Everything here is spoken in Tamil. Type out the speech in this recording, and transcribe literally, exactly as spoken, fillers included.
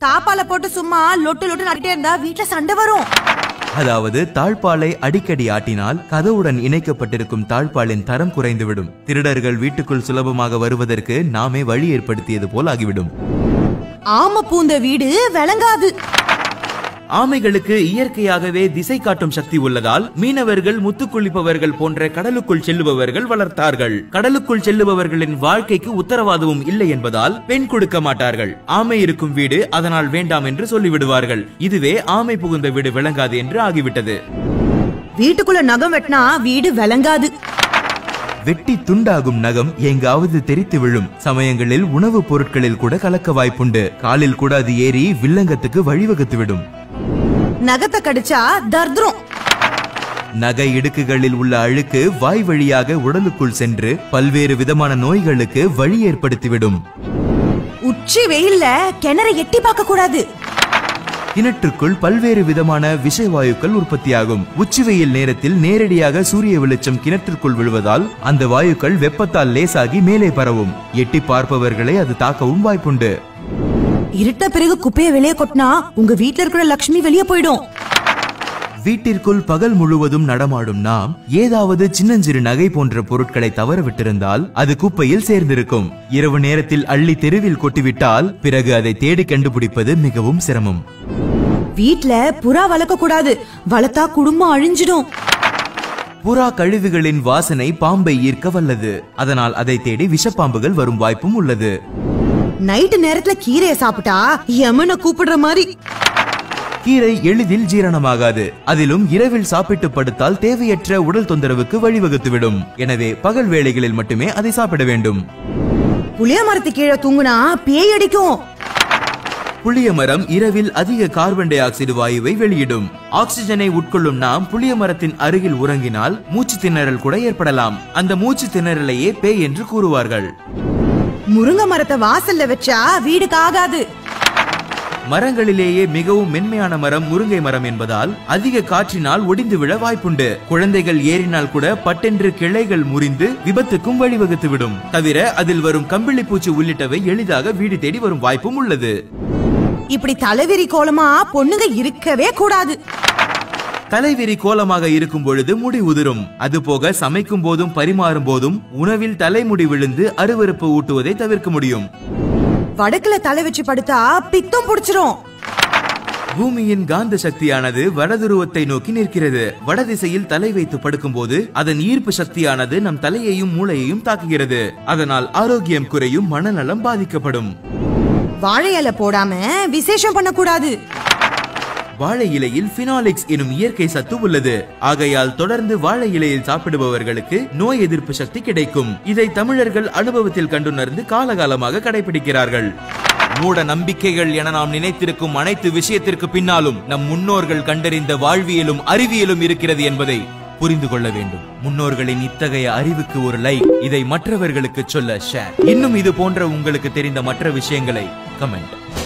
தாப்பால போட்டு சும்மா லொட்டு லொட்டு நடிட்டே இருந்தா வீட்டுல சண்டை வரும். அதாவது தாழ்பாலை அடிக்கடி ஆட்டினால் கதவுடன் இணைக்கப்பட்டிருக்கும் தாழ்பாலின் தரம் குறைந்துவிடும். திருடர்கள் வீட்டுக்குள் சுலபமாக வருவதற்கு நாமே வழி ஏற்படுத்தியது போல் ஆகிவிடும். ஆம பூந்த வீடு விளங்காது. ஆமைகளுக்கு இயற்கையாகவே திசை காட்டும் சக்தி உள்ளதால் மீனவர்கள் முத்துக்குளிப்பவர்கள் போன்ற கடலுக்குள் செல்லுபவர்கள் வளர்த்தார்கள். கடலுக்குள் செல்லுபவர்களின் வாழ்க்கைக்கு உத்தரவாதமும் இல்லை என்பதால் பெண் கொடுக்க மாட்டார்கள். ஆமை இருக்கும் வீடு அதனால் வேண்டாம் என்று சொல்லிவிடுவார்கள். இதுவே ஆமை புகுந்த வீடு விளங்காது என்று ஆகிவிட்டது. வீட்டுக்குள்ள நகம் வெட்டினா வீடு விளங்காது. வெட்டி துண்டாகும் நகம் எங்காவது தெரித்து விழும். சமயங்களில் உணவுப் பொருட்களில் கூட கலக்க வாய்ப்புண்டு. காலில் கூட அது ஏறி வில்லங்கத்துக்கு வழிவகுத்து விடும். நகத்தை கடிச்சா தர்திரம். நகை இடுக்குகளில் உள்ள அழுக்கு வாய் வழியாக உடலுக்குள் சென்று பல்வேறு விதமான நோய்களுக்கு வழி ஏற்படுத்திவிடும். உச்சி வெயில்ல கிணறு எட்டி பார்க்க கூடாது. கிணற்றுக்குள் பல்வேறு விதமான விஷவாயுக்கள் உற்பத்தியாகும். உச்சி வெயில் நேரத்தில் நேரடியாக சூரிய வெளிச்சம் கிணற்றுக்குள் விழுவதால் அந்த வாயுக்கள் வெப்பத்தால் லேசாகி மேலே பரவும். எட்டி பார்ப்பவர்களை அது தாக்கவும் வாய்ப்புண்டு. இருட்ட பிறகு குப்பையை வெளியே கொட்டினா உங்க வீட்டுல இருக்கிற லட்சுமி வெளியே போயிடும். வீட்டிற்குள் பகல் முழுவதும் நடமாடும் நாம் ஏதாவது சின்னஞ்சிறு நகை போன்ற பொருட்களை தவற விட்டிருந்தால் அது குப்பையில் சேர்ந்திருக்கும். இரவு நேரத்தில் அள்ளி தெருவில் கொட்டிவிட்டால் பிறகு அதை தேடி கண்டுபிடிப்பது மிகவும் சிரமம். வீட்டுல புறா வளர்க்க கூடாது. வளர்த்தா குடும்பம் அழிஞ்சிடும். புறா கழிவுகளின் வாசனை பாம்பை ஈர்க்க வல்லது. அதனால் அதை தேடி விஷப்பாம்புகள் வரும் வாய்ப்பும் உள்ளது. நைட்டு நேரத்துல கீரையை சாப்பிட்டா யமனை கூப்பிடுற மாதிரி. கீரை எளிதில் ஜீரணமாகாது. அதிலும் இரவில் சாப்பிட்டு படுத்தால் தேவையற்ற உடல் தொந்தரவுக்கு வழிவகுத்துவிடும். எனவே பகல் வேளைகளில் மட்டுமே அதை சாப்பிட வேண்டும். புளிய மரத்து கீழே தூங்குனா பேய் அடிக்கும். புளிய மரம் இரவில் அதிக கார்பன் டை ஆக்சைடு வாயுவை வெளியிடும். ஆக்சிஜனை உட்கொள்ளும் நாம் புளிய மரத்தின் அருகில் உறங்கினால் மூச்சு திணறல் கூட ஏற்படலாம். அந்த மூச்சு திணறலையே பேய் என்று கூறுவார்கள். முருங்கை மரத்தை வாசல்ல வச்சா வீடுக்கு ஆகாது. மரங்களிலேயே மிகவும் மென்மையான மரம் முருங்கை மரம் என்பதால் அதிக காற்றினால் ஒடிந்து விழ வாய்ப்புண்டு. குழந்தைகள் ஏறினால் கூட பட்டென்று கிளைகள் முறிந்து விபத்துக்கும் வழிவகுத்துவிடும். தவிர அதில் வரும் கம்பிளி பூச்சி உள்ளிட்டவை எளிதாக வீடு தேடி வரும் வாய்ப்பும் உள்ளது. இப்படி தலைவிரி கோலமா பொண்ணுங்க இருக்கவே கூடாது. தலைவிரி கோலமாக இருக்கும் பொழுது முடி உதிரும். அதுபோக சமைக்கும் போதும் பரிமாறும் போதும் உணவில் தலைமுடி விழுந்து அருவருப்பு ஊட்டுவதை தவிர்க்க முடியும். வடக்குல தலை வச்சு படுத்தா பித்தம் புடிச்சிரும். பூமியின் காந்த சக்தியானது வடதுருவத்தை நோக்கி நிற்கிறது. வடதிசையில் தலை வைத்து படுக்கும் போது அதன் ஈர்ப்பு சக்தியானது நம் தலையையும் மூளையையும் தாக்குகிறது. அதனால் ஆரோக்கியம் குறையும், மனநலம் பாதிக்கப்படும். வாழை இலை போடாம விசேஷம் பண்ணக்கூடாது. வாழை இலையில் பினாலிக்ஸ் எனும் இயற்கை சத்து உள்ளது. ஆகையால் தொடர்ந்து வாழை இலையில் சாப்பிடுபவர்களுக்கு நோய் எதிர்ப்பு சக்தி கிடைக்கும். இதை தமிழர்கள் அனுபவத்தில் கண்டுணர்ந்து காலகாலமாக கடைபிடிக்கிறார்கள். மூட நம்பிக்கைகள் என நாம் நினைத்திருக்கும் அனைத்து விஷயத்திற்கு பின்னாலும் நம் முன்னோர்கள் கண்டறிந்த வாழ்வியலும் அறிவியலும் இருக்கிறது என்பதை புரிந்து கொள்ள வேண்டும். முன்னோர்களின் இத்தகைய அறிவுக்கு ஒரு லைக், இதை மற்றவர்களுக்கு சொல்ல ஷேர். இன்னும் இது போன்ற உங்களுக்கு தெரிந்த மற்ற விஷயங்களை கமெண்ட்.